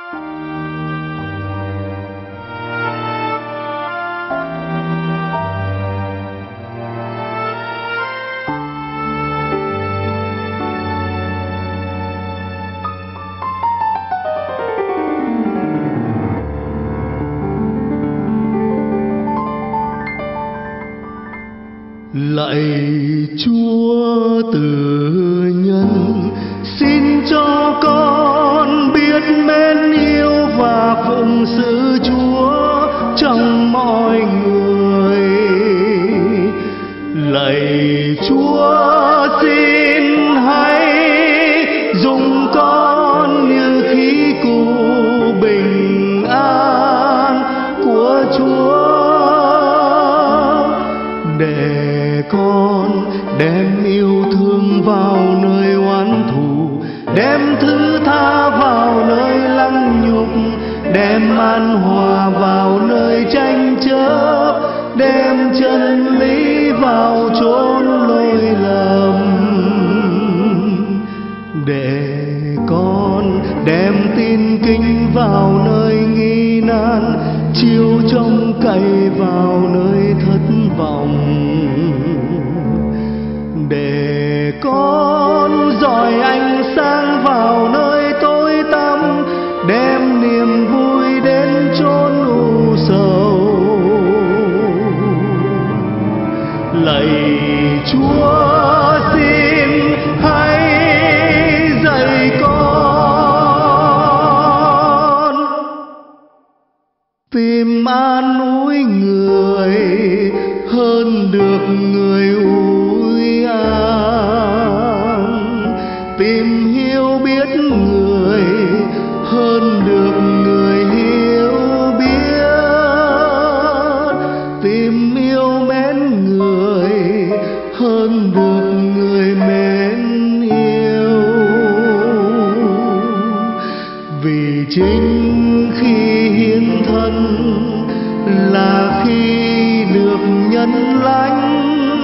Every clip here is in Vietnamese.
Lạy Chúa từ nhân, xin cho con biết mến yêu và phụng sự Chúa trong mọi người. Lạy Chúa xin hãy dùng con như khí cụ bình an của Chúa, để con đem yêu thương vào nơi oán thù, đem thứ tha vào nơi lăng nhục, đem an hòa vào nơi tranh chấp, đem chân lý vào chốn lỗi lầm, để con đem tin kính vào nơi nghi nan, chiếu trông cậy vào nơi thất vọng, để con dọi ánh sáng vào nơi tối tăm, đem niềm vui đến chốn u sầu. Lạy Chúa xin hãy dạy con tìm an ủi người hơn được người ủi an, tìm hiểu biết người hơn được người hiểu biết, tìm yêu mến người hơn được người mến yêu. Vì chính khi hiến thân là khi được nhân lãnh,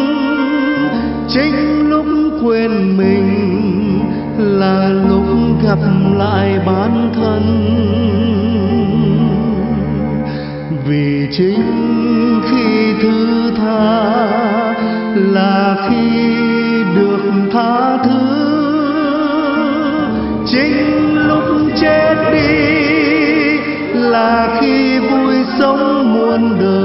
chính lúc quên mình là lúc gặp lại bản thân. Vì chính khi thứ tha là khi được tha thứ, chính lúc chết đi là khi vui sống muôn đời.